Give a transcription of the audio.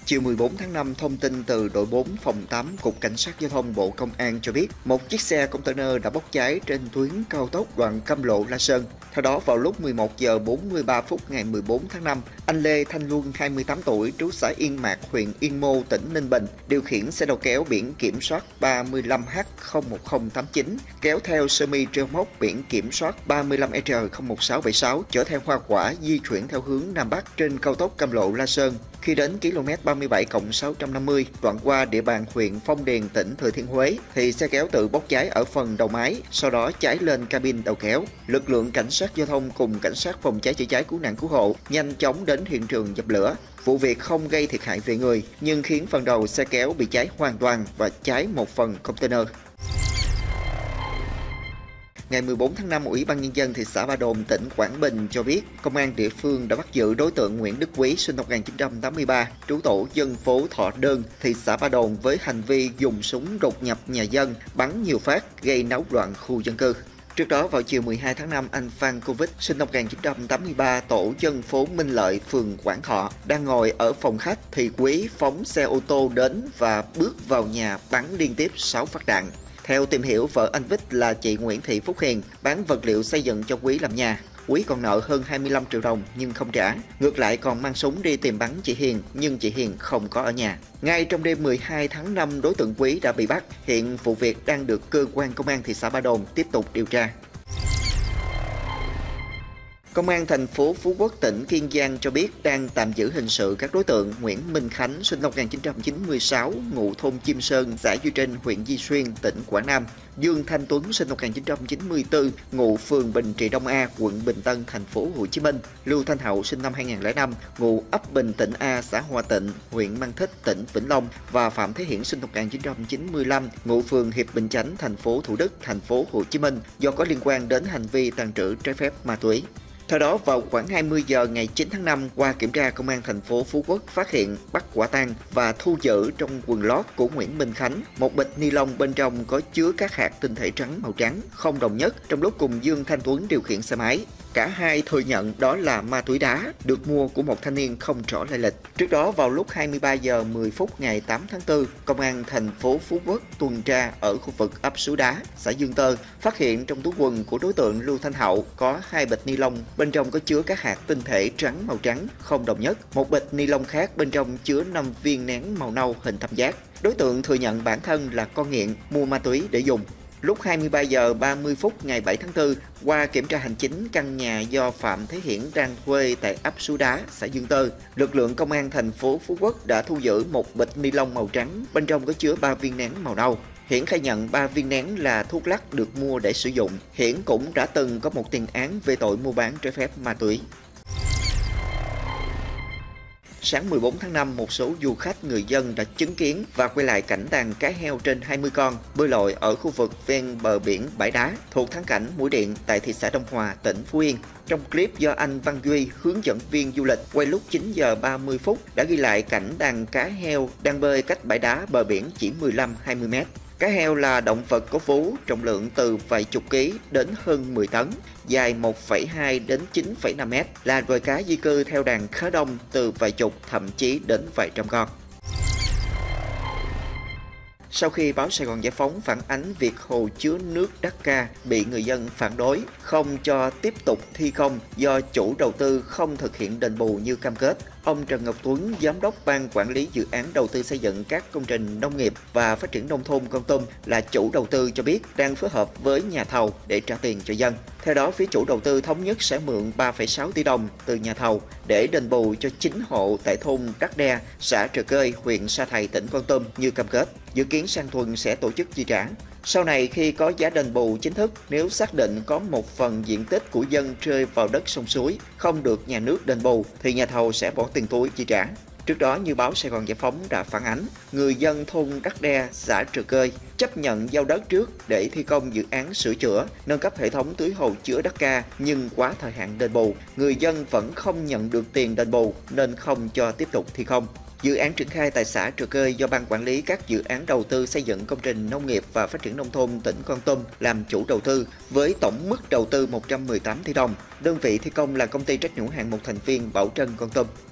Chiều 14 tháng 5, thông tin từ đội 4 phòng 8 Cục Cảnh sát Giao thông Bộ Công an cho biết một chiếc xe container đã bốc cháy trên tuyến cao tốc đoạn Cam Lộ - La Sơn. Theo đó, vào lúc 11 giờ 43 phút ngày 14 tháng 5, anh Lê Thanh Luân, 28 tuổi, trú xã Yên Mạc, huyện Yên Mô, tỉnh Ninh Bình, điều khiển xe đầu kéo biển kiểm soát 35H01089, kéo theo semi rơ móc biển kiểm soát 35R01676, chở theo hoa quả di chuyển theo hướng Nam Bắc trên cao tốc Cam Lộ - La Sơn. Khi đến km 37+650, đoạn qua địa bàn huyện Phong Điền, tỉnh Thừa Thiên Huế, thì xe kéo tự bốc cháy ở phần đầu máy, sau đó cháy lên cabin đầu kéo. Lực lượng cảnh sát giao thông cùng cảnh sát phòng cháy chữa cháy cứu nạn cứu hộ nhanh chóng đến hiện trường dập lửa. Vụ việc không gây thiệt hại về người, nhưng khiến phần đầu xe kéo bị cháy hoàn toàn và cháy một phần container. Ngày 14 tháng 5, Ủy ban Nhân dân thị xã Ba Đồn, tỉnh Quảng Bình cho biết, công an địa phương đã bắt giữ đối tượng Nguyễn Đức Quý, sinh năm 1983, trú tổ dân phố Thọ Đơn, thị xã Ba Đồn với hành vi dùng súng đột nhập nhà dân, bắn nhiều phát, gây náo loạn khu dân cư. Trước đó, vào chiều 12 tháng 5, anh Phan Cô Vích, sinh năm 1983, tổ dân phố Minh Lợi, phường Quảng Thọ, đang ngồi ở phòng khách thì Quý phóng xe ô tô đến và bước vào nhà bắn liên tiếp 6 phát đạn. Theo tìm hiểu, vợ anh Vích là chị Nguyễn Thị Phúc Hiền bán vật liệu xây dựng cho Quý làm nhà. Quý còn nợ hơn 25 triệu đồng nhưng không trả. Ngược lại còn mang súng đi tìm bắn chị Hiền nhưng chị Hiền không có ở nhà. Ngay trong đêm 12 tháng 5, đối tượng Quý đã bị bắt. Hiện vụ việc đang được cơ quan công an thị xã Ba Đồn tiếp tục điều tra. Công an thành phố Phú Quốc, tỉnh Kiên Giang cho biết đang tạm giữ hình sự các đối tượng Nguyễn Minh Khánh, sinh năm 1996, ngụ thôn Chim Sơn, xã Duy Trinh, huyện Duy Xuyên, tỉnh Quảng Nam; Dương Thanh Tuấn, sinh năm 1994, ngụ phường Bình Trị Đông A, quận Bình Tân, thành phố Hồ Chí Minh; Lưu Thanh Hậu, sinh năm 2005, ngụ ấp Bình Tịnh A, xã Hòa Tịnh, huyện Mang Thít, tỉnh Vĩnh Long; và Phạm Thế Hiển, sinh năm 1995, ngụ phường Hiệp Bình Chánh, thành phố Thủ Đức, thành phố Hồ Chí Minh, do có liên quan đến hành vi tàng trữ trái phép ma túy. Theo đó, vào khoảng 20 giờ ngày 9 tháng 5, qua kiểm tra, công an thành phố Phú Quốc phát hiện, bắt quả tang và thu giữ trong quần lót của Nguyễn Minh Khánh một bịch ni lông bên trong có chứa các hạt tinh thể trắng màu trắng không đồng nhất, trong lúc cùng Dương Thanh Tuấn điều khiển xe máy. Cả hai thừa nhận đó là ma túy đá được mua của một thanh niên không rõ lai lịch. Trước đó, vào lúc 23 giờ 10 phút ngày 8 tháng 4, công an thành phố Phú Quốc tuần tra ở khu vực ấp Suối Đá, xã Dương Tơ, phát hiện trong túi quần của đối tượng Lưu Thanh Hậu có 2 bịch ni lông, bên trong có chứa các hạt tinh thể trắng màu trắng không đồng nhất. Một bịch ni lông khác bên trong chứa 5 viên nén màu nâu hình tam giác. Đối tượng thừa nhận bản thân là con nghiện mua ma túy để dùng. Lúc 23 giờ 30 phút ngày 7 tháng 4, qua kiểm tra hành chính căn nhà do Phạm Thế Hiển đang thuê tại ấp Suối Đá, xã Dương Tơ, lực lượng công an thành phố Phú Quốc đã thu giữ một bịch ni lông màu trắng, bên trong có chứa 3 viên nén màu nâu. Hiển khai nhận 3 viên nén là thuốc lắc được mua để sử dụng. Hiển cũng đã từng có một tiền án về tội mua bán trái phép ma túy. Sáng 14 tháng 5, một số du khách, người dân đã chứng kiến và quay lại cảnh đàn cá heo trên 20 con bơi lội ở khu vực ven bờ biển Bãi Đá thuộc thắng cảnh Mũi Điện tại thị xã Đông Hòa, tỉnh Phú Yên. Trong clip do anh Văn Duy, hướng dẫn viên du lịch, quay lúc 9 giờ 30 phút đã ghi lại cảnh đàn cá heo đang bơi cách bãi đá bờ biển chỉ 15-20 mét. Cá heo là động vật có vú, trọng lượng từ vài chục ký đến hơn 10 tấn, dài 1,2 đến 9,5 mét, là loài cá di cư theo đàn khá đông, từ vài chục thậm chí đến vài trăm con. Sau khi báo Sài Gòn Giải Phóng phản ánh việc hồ chứa nước Đắc Ca bị người dân phản đối không cho tiếp tục thi công do chủ đầu tư không thực hiện đền bù như cam kết, ông Trần Ngọc Tuấn, Giám đốc Ban Quản lý Dự án Đầu tư xây dựng các công trình nông nghiệp và phát triển nông thôn Kon Tum là chủ đầu tư cho biết đang phối hợp với nhà thầu để trả tiền cho dân. Theo đó, phía chủ đầu tư thống nhất sẽ mượn 3,6 tỷ đồng từ nhà thầu để đền bù cho 9 hộ tại thôn Đắc Đe, xã Trờ Cơi, huyện Sa Thầy, tỉnh Kon Tum như cam kết. Dự kiến sang tuần sẽ tổ chức chi trả. Sau này, khi có giá đền bù chính thức, nếu xác định có một phần diện tích của dân rơi vào đất sông suối không được nhà nước đền bù, thì nhà thầu sẽ bỏ tiền túi chi trả. Trước đó, như báo Sài Gòn Giải Phóng đã phản ánh, người dân thôn Đắc Đe, xã Trờ Cơi chấp nhận giao đất trước để thi công dự án sửa chữa, nâng cấp hệ thống tưới hồ chứa Đắc Ca, nhưng quá thời hạn đền bù, người dân vẫn không nhận được tiền đền bù nên không cho tiếp tục thi công. Dự án triển khai tại xã Trờ Cơi do Ban Quản lý các dự án đầu tư xây dựng công trình nông nghiệp và phát triển nông thôn tỉnh Kon Tum làm chủ đầu tư với tổng mức đầu tư 118 tỷ đồng. Đơn vị thi công là công ty trách nhiệm hữu hạn một thành viên Bảo Trân Kon Tum.